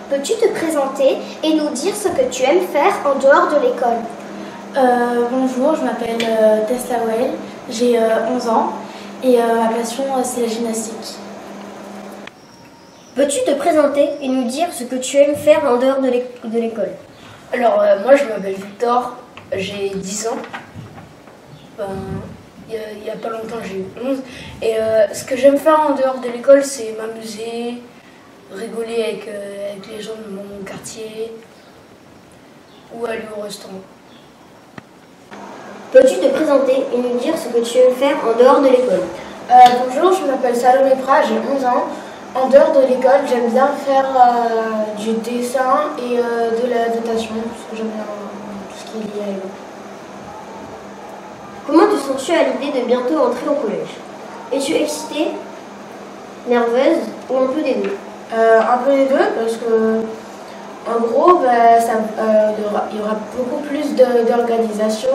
Peux-tu te présenter et nous dire ce que tu aimes faire en dehors de l'école? Bonjour, je m'appelle Tess Lawel, j'ai 11 ans et ma passion c'est la gymnastique. Peux-tu te présenter et nous dire ce que tu aimes faire en dehors de l'école? Alors, moi je m'appelle Victor, j'ai 10 ans. Il y a pas longtemps j'ai eu 11. Et ce que j'aime faire en dehors de l'école, c'est m'amuser, rigoler avec les gens de mon quartier ou aller au restaurant. Peux-tu te présenter et nous dire ce que tu aimes faire en dehors de l'école? Bonjour, je m'appelle Salomé Prat, j'ai 11 ans. En dehors de l'école, j'aime bien faire du dessin et de la natation, parce que j'aime bien tout ce qui est lié à l'eau. Comment te sens-tu à l'idée de bientôt entrer au collège? Es-tu excitée, nerveuse ou un peu des deux? Un peu des deux, parce que en gros, il y aura beaucoup plus d'organisation.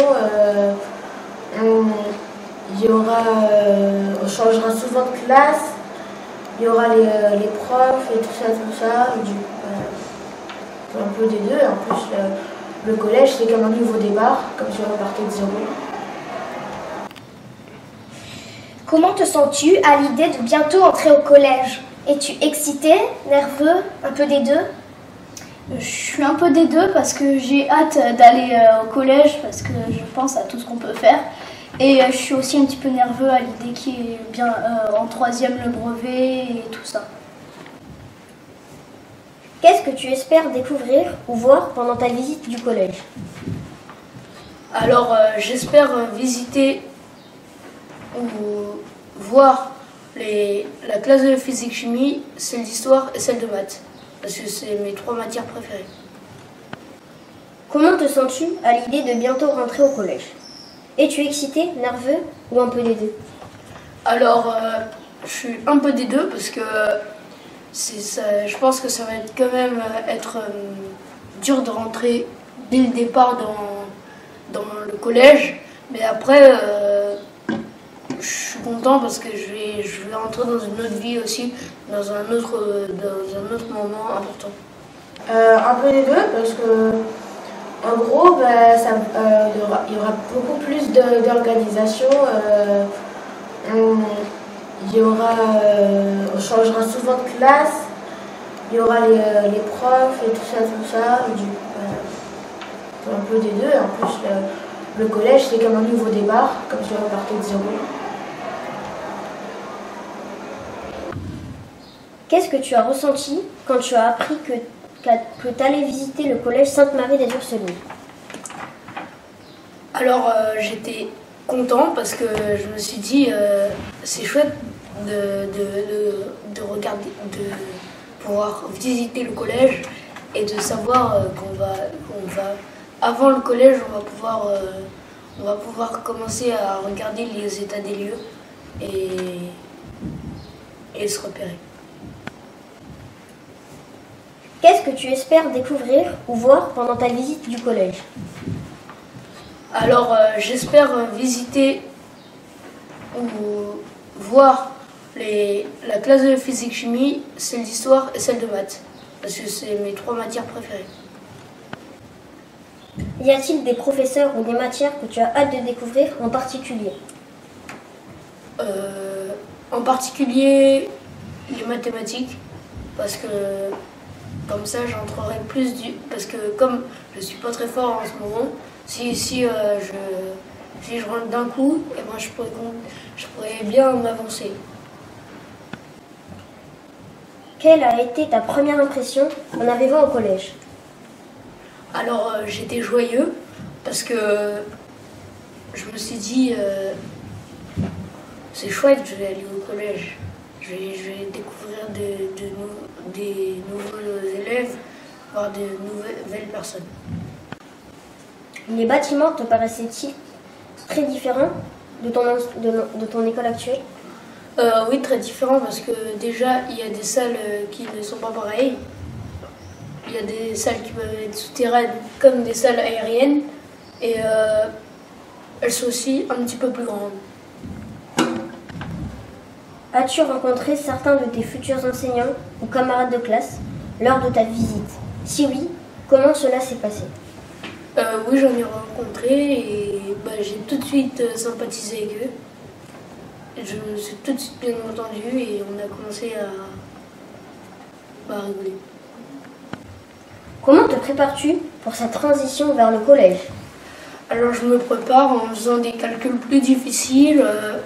On changera souvent de classe. Il y aura les profs et tout ça. Un peu des deux. En plus, le collège, c'est comme un nouveau départ, comme si on repartait de zéro. Comment te sens-tu à l'idée de bientôt entrer au collège? Es-tu excité, nerveux, un peu des deux? Je suis un peu des deux parce que j'ai hâte d'aller au collège parce que je pense à tout ce qu'on peut faire. Et je suis aussi un petit peu nerveux à l'idée qu'il y ait bien en troisième le brevet et tout ça. Qu'est-ce que tu espères découvrir ou voir pendant ta visite du collège? Alors, j'espère visiter ou voir la classe de physique-chimie, celle d'histoire et celle de maths. Parce que c'est mes 3 matières préférées. Comment te sens-tu à l'idée de bientôt rentrer au collège? Es-tu excité, nerveux ou un peu des deux? Alors, je suis un peu des deux parce que je pense que ça va être quand même dur de rentrer dès le départ dans le collège. Mais après, je suis content parce que je vais rentrer dans une autre vie aussi, dans un autre moment important. Un peu des deux, parce que en gros, il y aura beaucoup plus d'organisation. On changera souvent de classe. Il y aura les profs et tout ça. Un peu des deux. En plus, le collège, c'est comme un nouveau départ, comme si on repartait de zéro. Qu'est-ce que tu as ressenti quand tu as appris que tu allais visiter le collège Sainte-Marie des Ursulines? Alors j'étais content parce que je me suis dit c'est chouette de regarder, de pouvoir visiter le collège et de savoir avant le collège on va pouvoir commencer à regarder les états des lieux et se repérer. Qu'est-ce que tu espères découvrir ou voir pendant ta visite du collège? Alors, j'espère visiter ou voir la classe de physique-chimie, celle d'histoire et celle de maths. Parce que c'est mes 3 matières préférées. Y a-t-il des professeurs ou des matières que tu as hâte de découvrir en particulier? En particulier, les mathématiques. Parce que comme ça, j'entrerai plus parce que comme je suis pas très fort en ce moment, si je rentre d'un coup, et moi je pourrais bien m'avancer. Quelle a été ta première impression en arrivant au collège? Alors j'étais joyeux parce que je me suis dit c'est chouette, je vais aller au collège. Je vais découvrir des nouveaux élèves, voir de nouvelles personnes. Les bâtiments te paraissaient-ils très différents de ton école actuelle? Oui, très différents parce que déjà, il y a des salles qui ne sont pas pareilles. Il y a des salles qui peuvent être souterraines comme des salles aériennes et elles sont aussi un petit peu plus grandes. As-tu rencontré certains de tes futurs enseignants ou camarades de classe? lors de ta visite? Si oui, comment cela s'est passé? Oui, j'en ai rencontré et j'ai tout de suite sympathisé avec eux. Je me suis tout de suite bien entendu et on a commencé à rigoler. Comment te prépares-tu pour cette transition vers le collège? Alors je me prépare en faisant des calculs plus difficiles,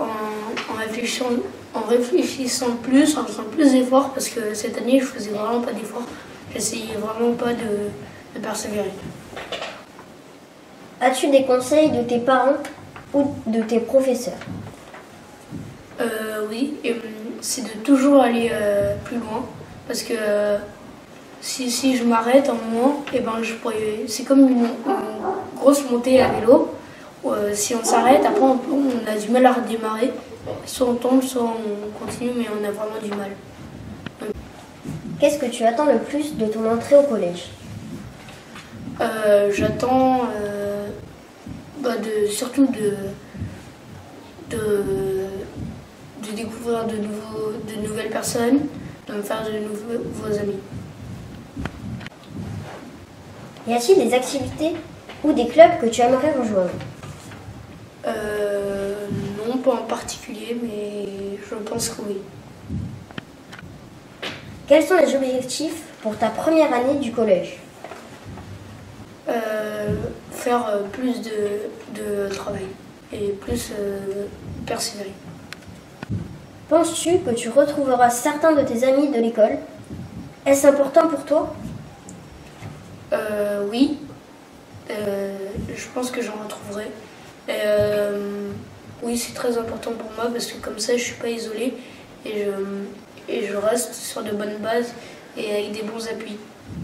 en réfléchissant plus, en faisant plus d'efforts parce que cette année je faisais vraiment pas d'efforts. J'essayais vraiment pas de persévérer. As-tu des conseils de tes parents ou de tes professeurs? Oui, c'est de toujours aller plus loin parce que si je m'arrête un moment, c'est comme une grosse montée à vélo. Si on s'arrête, après on a du mal à redémarrer. Soit on tombe, soit on continue, mais on a vraiment du mal. Qu'est-ce que tu attends le plus de ton entrée au collège? J'attends surtout de découvrir de nouvelles personnes, de me faire de nouveaux amis. Y a-t-il des activités ou des clubs que tu aimerais rejoindre? Non, pas en particulier, mais je pense que oui. Quels sont les objectifs pour ta première année du collège? Faire plus de travail et plus persévérer. Penses-tu que tu retrouveras certains de tes amis de l'école? Est-ce important pour toi? Oui, je pense que j'en retrouverai. Oui, c'est très important pour moi parce que comme ça, je suis pas isolée et je reste sur de bonnes bases et avec des bons appuis.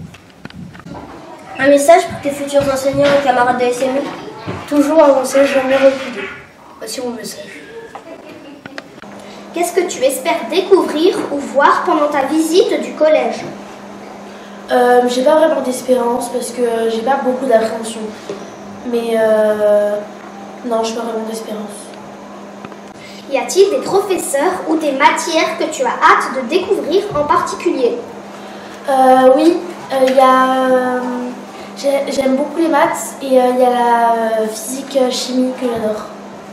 Un message pour tes futurs enseignants et camarades de SMU? Toujours avancer, jamais reculer. Voici mon message. Qu'est-ce que tu espères découvrir ou voir pendant ta visite du collège? J'ai pas vraiment d'espérance parce que j'ai pas beaucoup d'appréhension. Mais non, j'ai pas vraiment d'espérance. Y a-t-il des professeurs ou des matières que tu as hâte de découvrir en particulier? Oui, j'aime beaucoup les maths et il y a la physique chimie que j'adore.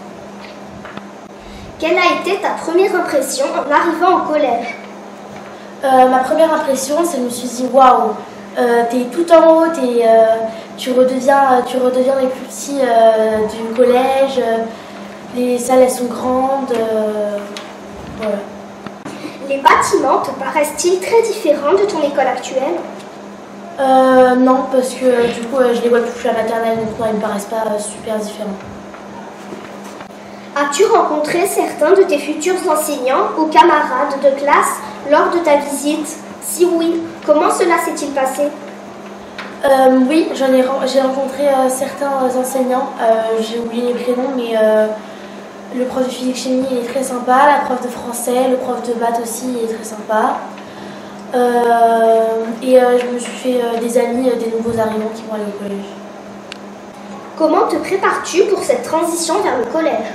Quelle a été ta première impression en arrivant au collège? Ma première impression, c'est que je me suis dit waouh, t'es tout en haut, tu redeviens les plus petits du collège, les salles elles sont grandes, voilà. Les bâtiments te paraissent-ils très différents de ton école actuelle? Non, parce que du coup je les vois depuis la maternelle, donc non, ils me paraissent pas super différents. As-tu rencontré certains de tes futurs enseignants ou camarades de classe lors de ta visite? Si oui, comment cela s'est-il passé? Oui, j'ai rencontré certains enseignants, j'ai oublié les prénoms, mais le prof de physique-chimie il est très sympa, la prof de français, le prof de maths aussi il est très sympa. Je me suis fait des amis, des nouveaux arrivants qui vont aller au collège. Comment te prépares-tu pour cette transition vers le collège?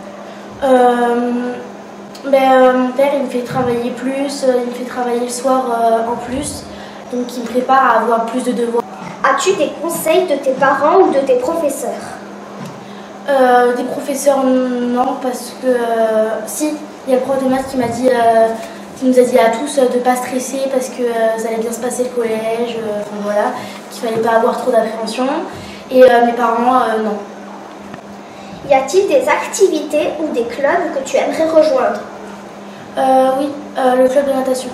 Mon père il me fait travailler plus, il me fait travailler le soir en plus, donc il me prépare à avoir plus de devoirs. As-tu des conseils de tes parents ou de tes professeurs? Des professeurs non, parce que si, il y a le prof de maths qui nous a dit à tous de ne pas stresser parce que ça allait bien se passer le collège, voilà, qu'il fallait pas avoir trop d'appréhension. Et mes parents, non. Y a-t-il des activités ou des clubs que tu aimerais rejoindre? Oui, le club de natation.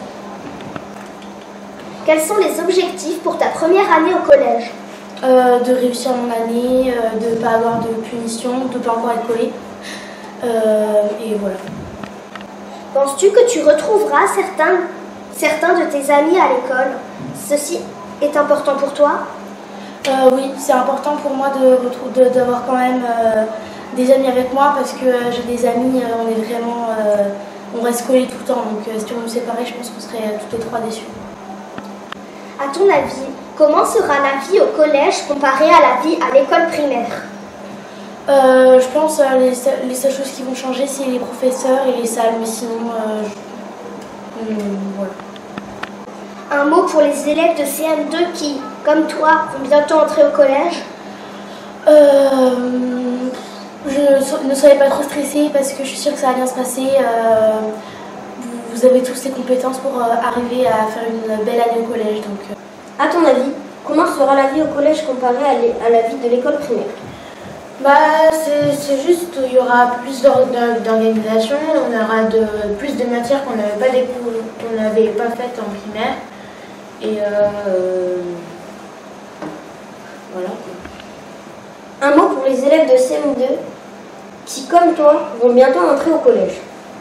Quels sont les objectifs pour ta première année au collège? De réussir mon année, de ne pas avoir de punition, de ne pas encore être collé. Et voilà. Penses-tu que tu retrouveras certains de tes amis à l'école? Ceci est important pour toi? Oui, c'est important pour moi d'avoir quand même des amis avec moi parce que j'ai des amis, on reste collés tout le temps. Donc si on me séparait, je pense qu'on serait toutes les trois déçus. À ton avis, comment sera la vie au collège comparée à la vie à l'école primaire? Je pense que les seules choses qui vont changer, c'est les professeurs et les salles, mais sinon, voilà. Un mot pour les élèves de CM2 qui, comme toi, vont bientôt entrer au collège. Ne soyez pas trop stressés parce que je suis sûre que ça va bien se passer. Vous avez tous les compétences pour arriver à faire une belle année au collège. Donc, À ton avis, comment sera la vie au collège comparée à la vie de l'école primaire? c'est juste qu'il y aura plus d'organisation, on aura plus de matières qu'on n'avait pas faites en primaire. Et voilà. Un mot pour les élèves de CM2 qui, comme toi, vont bientôt entrer au collège.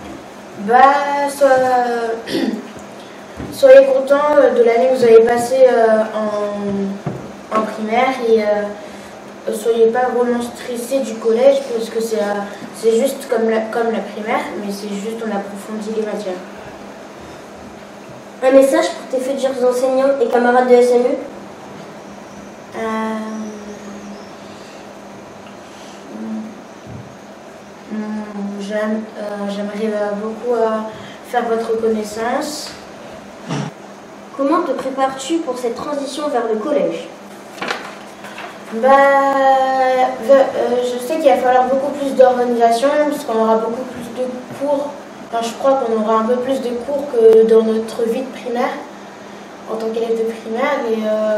Soyez contents de l'année que vous avez passée en primaire et soyez pas vraiment stressés du collège parce que c'est juste comme la primaire, mais c'est juste on approfondit les matières. Un message pour tes futurs enseignants et camarades de SMU? J'aimerais beaucoup faire votre connaissance. Comment te prépares-tu pour cette transition vers le collège? Je sais qu'il va falloir beaucoup plus d'organisation puisqu'on aura beaucoup plus de cours. Enfin, je crois qu'on aura un peu plus de cours que dans notre vie de primaire, en tant qu'élève de primaire. Et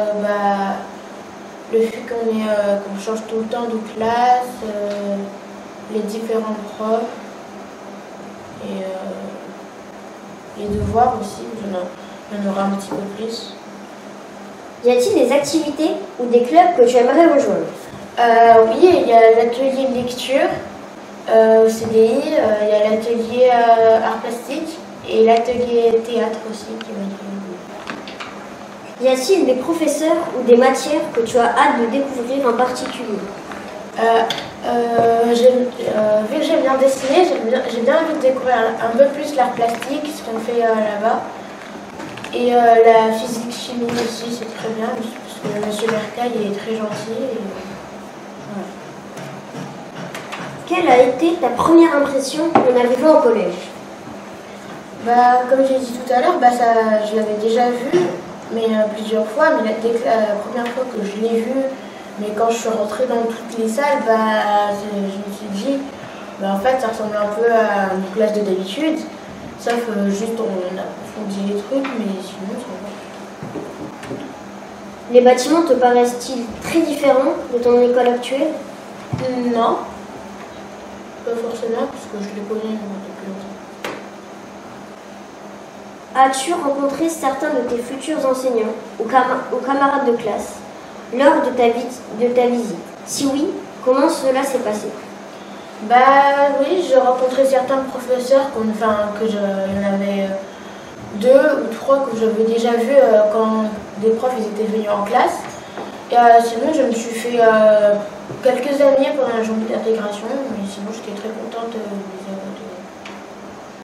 le fait qu'on change tout le temps de classe, les différents profs et les devoirs aussi, il y en aura un petit peu plus. Y a-t-il des activités ou des clubs que tu aimerais rejoindre? Oui, il y a l'atelier de lecture au CDI, il y a l'atelier art plastique et l'atelier théâtre aussi qui va être. Y a-t-il des professeurs ou des matières que tu as hâte de découvrir en particulier? Vu que j'aime bien dessiner, j'ai bien envie de découvrir un peu plus l'art plastique, ce qu'on fait là-bas. Et la physique-chimie aussi, c'est très bien, parce que M. Mercal il est très gentil. Voilà. Quelle a été ta première impression en arrivant au collège? Comme j'ai dit tout à l'heure, je l'avais déjà vu, mais plusieurs fois. Mais la première fois que je l'ai vu, mais quand je suis rentrée dans toutes les salles, je me suis dit, en fait, ça ressemble un peu à une classe de d'habitude. Sauf juste on approfondit les trucs, mais sinon ça va. Les bâtiments te paraissent-ils très différents de ton école actuelle? Non, pas forcément, parce que je les connais depuis longtemps. As-tu rencontré certains de tes futurs enseignants ou camarades de classe lors de ta visite? Si oui, comment cela s'est passé? Oui, j'ai rencontré certains professeurs, il y en avait 2 ou 3 que j'avais déjà vus quand des profs étaient venus en classe. Et sinon, je me suis fait quelques amis pendant la journée d'intégration, mais sinon j'étais très contente